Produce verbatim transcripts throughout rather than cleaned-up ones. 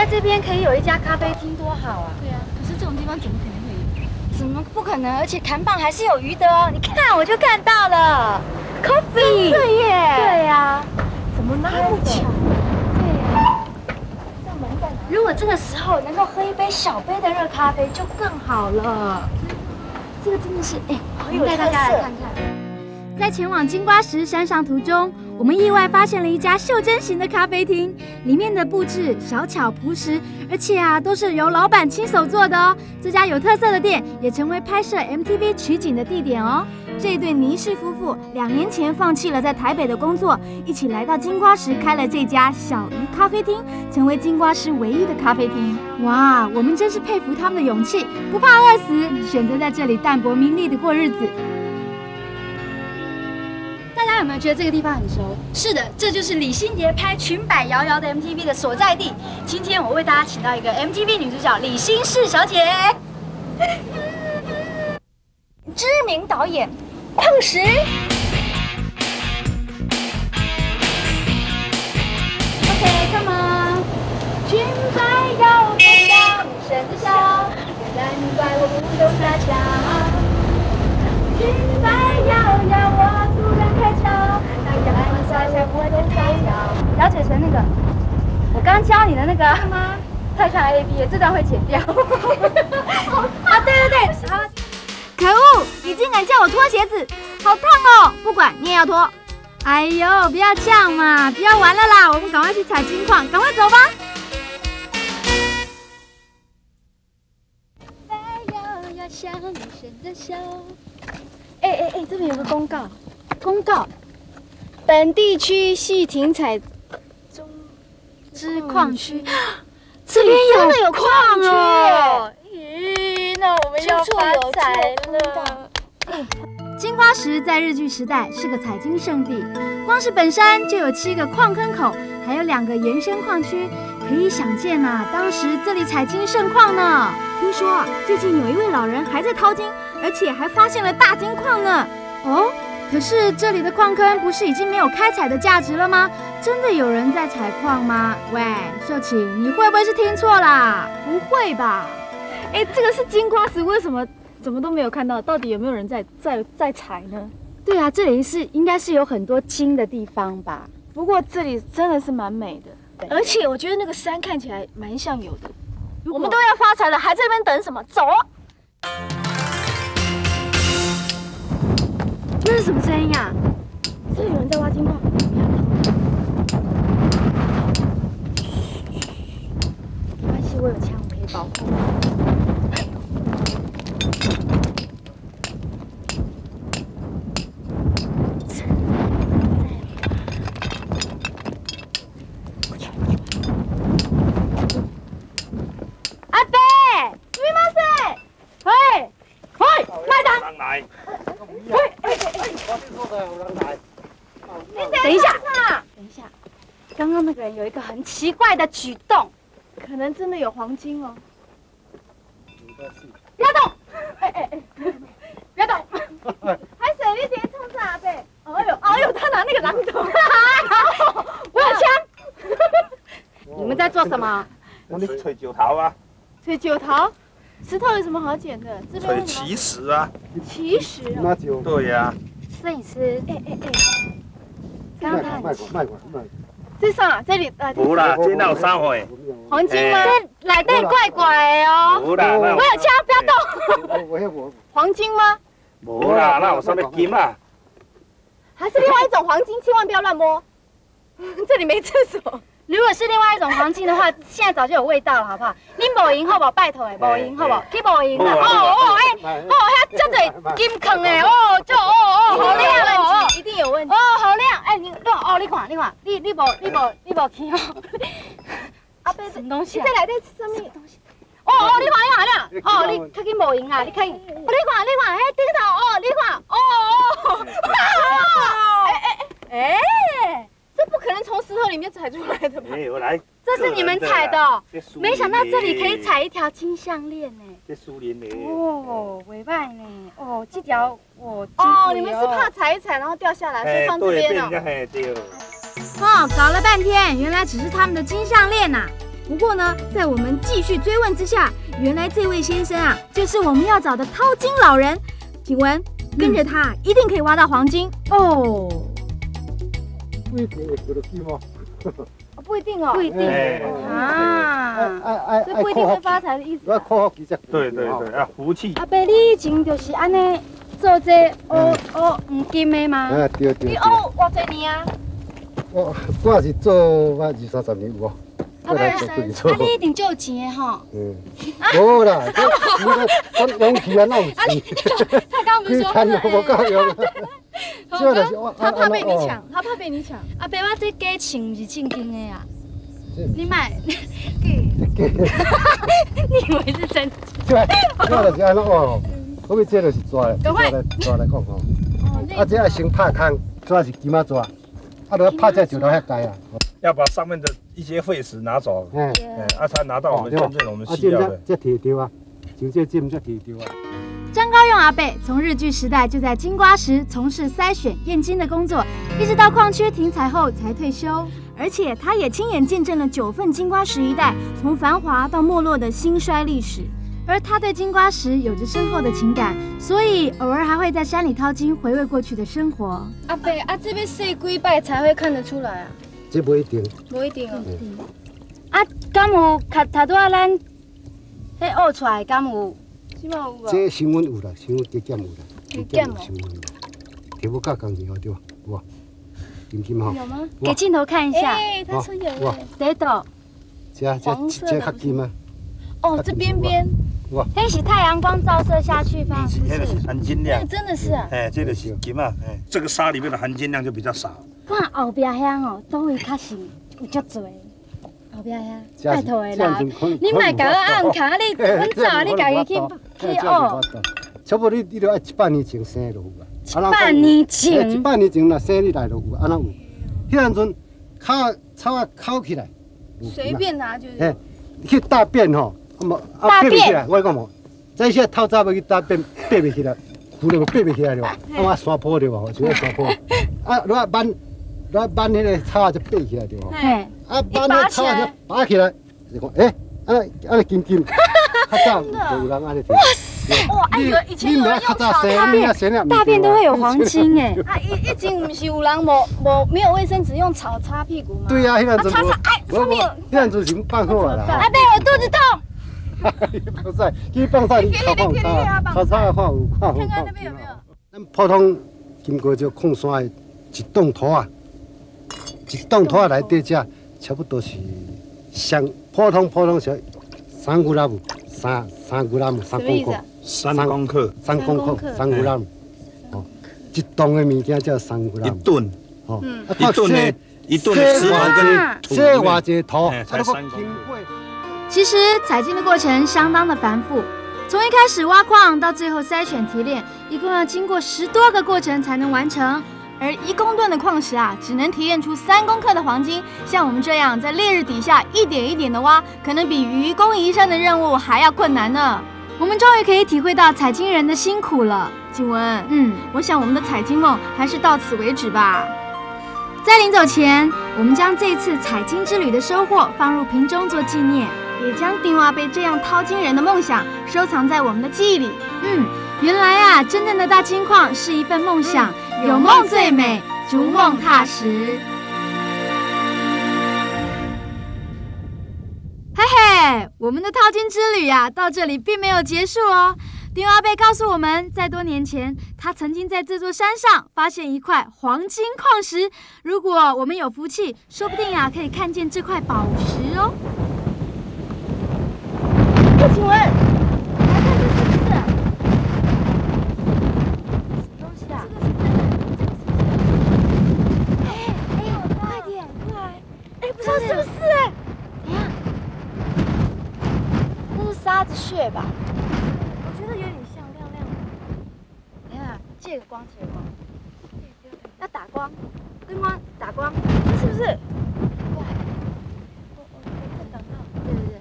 在这边可以有一家咖啡厅，多好啊！ 对啊，可是这种地方怎么可能会有？ 怎么不可能？而且看棒还是有鱼的哦！你看，我就看到了 ，coffee。 对耶！ 对呀， 怎么那么巧？ 对呀。如果这个时候能够喝一杯小杯的热咖啡，就更好了。这个真的是，哎，我们带大家来看看。 在前往金瓜石山上途中，我们意外发现了一家袖珍型的咖啡厅，里面的布置小巧朴实，而且啊都是由老板亲手做的哦。这家有特色的店也成为拍摄 M T V 取景的地点哦。这对倪氏夫妇两年前放弃了在台北的工作，一起来到金瓜石开了这家小鱼咖啡厅，成为金瓜石唯一的咖啡厅。哇，我们真是佩服他们的勇气，不怕饿死，选择在这里淡泊名利的过日子。大家有没有觉得这个地方很熟？是的，这就是李心洁拍《裙摆摇摇》的 M T V 的所在地。今天我为大家请到一个 M T V 女主角李心士小姐，知名导演矿石。OK， come on。裙摆摇摇摇，女生的笑，难怪我不懂撒娇。裙摆摇摇，我突然开窍，那摇摇下下我的太阳。姚姐纯那个，我刚教你的那个吗？太像 A B， 这段会剪掉。啊，对对对，好。可恶！你竟敢叫我脱鞋子，好烫哦！不管你也要脱。哎呦，不要这样嘛，不要玩了啦，我们赶快去采金矿，赶快走吧。像女生的笑。哎哎哎，这边有个公告，公告，本地区系停采中之矿区，这边真的有矿哦！咦，那我们要发财了。金瓜石在日据时代是个采金圣地，光是本山就有七个矿坑口，还有两个延伸矿区，可以想见呐、啊，当时这里采金盛况呢。听说啊，最近有一位老人还在淘金，而且还发现了大金矿呢。哦，可是这里的矿坑不是已经没有开采的价值了吗？真的有人在采矿吗？喂，秀琴，你会不会是听错啦？不会吧？ 哎，这个是金瓜石，为什么怎么都没有看到？到底有没有人在在在采呢？ 对啊，这里是应该是有很多金的地方吧？ 不过这里真的是蛮美的，而且我觉得那个山看起来蛮像有的。我们都要发财了，还在这边等什么？走！ 那是什么声音啊？ 是有人在挖金矿。 没关系，我有枪，我可以保护。等一下，等一下，刚刚那个人有一个很奇怪的举动， 可能真的有黄金哦。 不要动！哎哎哎，不要动！还水你直接冲啥呗？ 哎呦哎呦，他拿那个榔头， 我有枪！你们在做什么？ 我们吹九桃啊。 吹九桃？石头有什么好捡的？这边吹奇石啊。 奇石啊？ 那就对呀。 摄影师，哎哎哎。 卖过卖过卖过卖过。 这啥？这里啊？ 无啦，这哪有三回？ 黄金吗？ 这来带怪怪的哦。 无啦， 我有枪，不要动。黄金吗？ 无啦，哪有什么金啊？ 还是另外一种黄金，千万不要乱摸。这里没厕所。 如果是另外一种黄金的话，现在早就有味道了，好不好？你无赢好不好？拜托诶，无赢好不好？去无赢啦！哦哦哎，哦，遐足侪金矿诶，哦，就哦哦，好亮哦， 一定有问题。 哦，好亮！哎，你哦，你看，你看，你你无你无你无去哦。 阿伯， 什么东西啊？ 你在内底什么东西？ 哦哦，你看你看亮！哦，你较紧无赢啊！你看，哦，你看你看，迄顶头哦，你看，哦哦哦，哎哎哎。 这不可能从石头里面采出来的吧？ 没有来， 这是你们采的、哦，没想到这里可以采一条金项链呢。 这树林的哦，尾巴呢？哦，这条哦。 哦，你们是怕采一采然后掉下来，所以放这边哦。 对，对。 哦，搞了半天，原来只是他们的金项链呐、啊。 不过呢，在我们继续追问之下，原来这位先生啊，就是我们要找的淘金老人。景文，跟着他、嗯、一定可以挖到黄金哦。 不一定会得到金哦。 不一定哦， 不一定啊。 这不一定会发财的意思、啊。 对对对，啊，福气。 阿伯，你以前就是安尼做这学学黄金的吗？ 啊，对对。 你学偌济年啊？ 我我是做我二三十年有哦。 阿伯，啊，你一定就有钱的吼。 嗯。无啦，我我勇气啊，哪有钱？ 他刚不是说我够用。 这就是我，他怕被你抢，他怕被你抢。 阿伯，我这假穿是正经的呀。你买， 你以为是真？ 这这就是安怎哦？我们这就是抓的，抓来抓来讲吼。啊，这要先拍空，抓是金仔抓，啊，落拍这就落遐解啊。 要把上面的一些废石拿走，哎，啊，才拿到我们真正我们需要的。 这提掉啊，就这金这提掉啊。 张高用阿伯从日据时代就在金瓜石从事筛选验金的工作，一直到矿区停采后才退休。而且他也亲眼见证了九份金瓜石一带从繁华到没落的兴衰历史。而他对金瓜石有着深厚的情感，所以偶尔还会在山里淘金，回味过去的生活。 阿伯，啊，这边洗几摆才会看得出来啊？ 这不一定， 不一定哦。 啊，敢有卡头拄仔咱迄学出来，敢有？ 这新闻有啦，新闻加减有啦， 加减哦。 新闻题目较工钱哦，对吧？哇，金金哈。 有吗？给镜头看一下。 哎，他说有。 哇， 这朵。 这这这较金吗？ 哦，这边边。 哇， 那是太阳光照射下去吧？是不是？ 含金量。 真的是啊。 哎，这个是金啊，哎，这个沙里面的含金量就比较少。 看后壁遐哦，都会较是有足多。后壁遐，拜托的啦，你莫甲我按卡，你阮早你家己去去学。 差不多你你都爱一百年前生就有啦。 一百年前。 一百年前若生你来就有，安那有。迄阵阵烤草啊烤起来。 随便拿就是。 哎，去大便吼， 啊变起来，我讲无，这些透早要去大便，变袂起来，旧了变袂起来了，啊我山坡对吧？就山坡，啊，如果搬，如果搬迄个草就变起来对吧？啊，搬迄草就拔起来，就讲，哎，安尼安尼金金，较早就有人安尼做。哇塞！哇，哎呦，以前有人用草大便，大便都会有黄金哎。 啊，一一斤不是有人无无没有卫生纸用草擦屁股吗？ 对呀，迄阵子。 擦擦，哎，上面有。 迄阵子已经放好了啦。 阿伯，我肚子痛。 放晒，去放晒，你靠放叉，靠叉的话有看有看。咱普通经过这矿山的一栋土啊，一栋土内底只差不多是上普通普通是三公拉姆，三三公拉姆，三公克， 三公克， 三公克，三公拉姆。哦，一吨的物件叫三公拉姆。 一吨， 哦， 一吨的，一吨的石头跟土， 这偌济土， 才三公克。 其实采金的过程相当的繁复，从一开始挖矿到最后筛选提炼，一共要经过十多个过程才能完成。而一公吨的矿石啊，只能提炼出三公克的黄金。像我们这样在烈日底下一点一点的挖，可能比愚公移山的任务还要困难呢。我们终于可以体会到采金人的辛苦了。景文，嗯，我想我们的采金梦还是到此为止吧。在临走前，我们将这次采金之旅的收获放入瓶中做纪念。也将丁阿伯这样淘金人的梦想收藏在我们的记忆里。嗯，原来啊，真正的大金矿是一份梦想，嗯、有梦最美，逐梦踏实。嘿嘿，我们的淘金之旅啊，到这里并没有结束哦。丁阿伯告诉我们，在多年前，他曾经在这座山上发现一块黄金矿石。如果我们有福气，说不定啊，可以看见这块宝石哦。请问，来看这是不是？什么东西啊？哎哎呦，快点过来！哎，不知道是不是？哎，你看，那是沙子屑吧？ 我觉得有点像，亮亮的。 等一下，借个光，借个光。要打光，灯光打光， 这是不是？ 哇！ 我我我在等到。 对对对。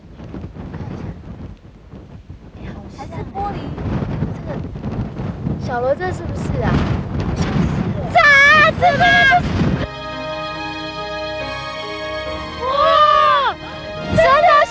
还是玻璃， 这个小罗这是不是啊？ 好像是。 啥？这个？哇！真的！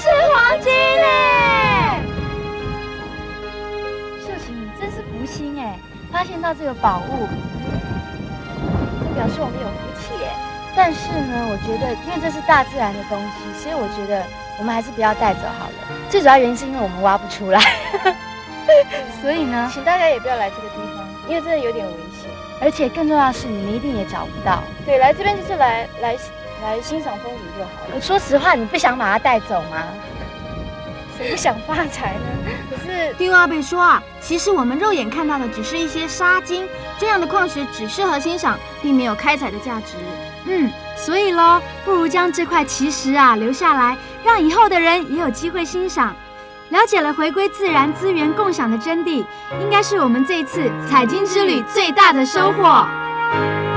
心哎，发现到这个宝物， 这表示我们有福气哎。 但是呢，我觉得因为这是大自然的东西，所以我觉得我们还是不要带走好了。最主要原因是因为我们挖不出来，所以呢， 请大家也不要来这个地方，因为真的有点危险。 而且更重要的是，你们一定也找不到。 对，来这边就是来来来欣赏风景就好了。 说实话，你不想把它带走吗？ 谁不想发财呢？可是听阿贝说啊，其实我们肉眼看到的只是一些沙金，这样的矿石只适合欣赏，并没有开采的价值。嗯，所以咯，不如将这块奇石啊留下来，让以后的人也有机会欣赏。了解了回归自然资源共享的真谛，应该是我们这一次采金之旅最大的收获。